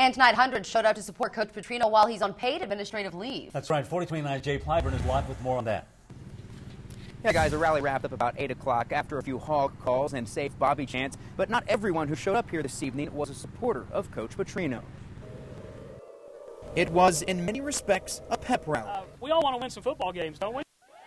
And tonight, hundreds showed up to support Coach Petrino while he's on paid administrative leave. That's right. 4029's Jay Plyburn is live with more on that. Yeah, guys, the rally wrapped up about 8 o'clock after a few hog calls and safe Bobby chants, but not everyone who showed up here this evening was a supporter of Coach Petrino. It was, in many respects, a pep rally. We all want to win some football games, don't we?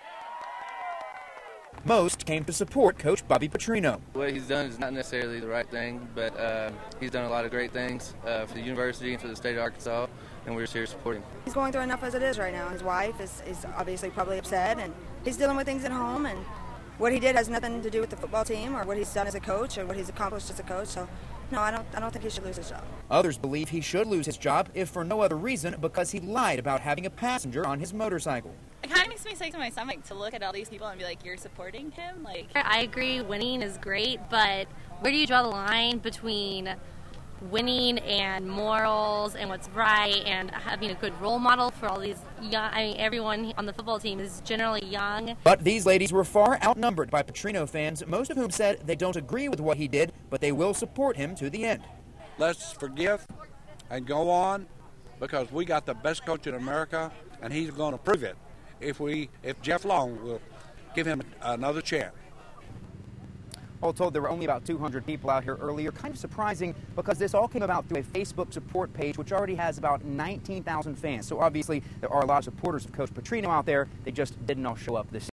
Most came to support Coach Bobby Petrino. What he's done is not necessarily the right thing, but he's done a lot of great things for the university and for the state of Arkansas, and we're just here supporting him. He's going through enough as it is right now. His wife is obviously probably upset, and he's dealing with things at home, and what he did has nothing to do with the football team or what he's done as a coach or what he's accomplished as a coach. So, no, I don't think he should lose his job. Others believe he should lose his job, if for no other reason, because he lied about having a passenger on his motorcycle. It kind of makes me sick to my stomach to look at all these people and be like, you're supporting him? I agree, winning is great, but where do you draw the line between winning and morals and what's right and having a good role model for all these young, everyone on the football team is generally young. But these ladies were far outnumbered by Petrino fans, most of whom said they don't agree with what he did, but they will support him to the end. Let's forgive and go on, because we got the best coach in America, and he's going to prove it if Jeff Long will give him another chance. All told, there were only about 200 people out here earlier. Kind of surprising, because this all came about through a Facebook support page, which already has about 19,000 fans. So obviously, there are a lot of supporters of Coach Petrino out there. They just didn't all show up this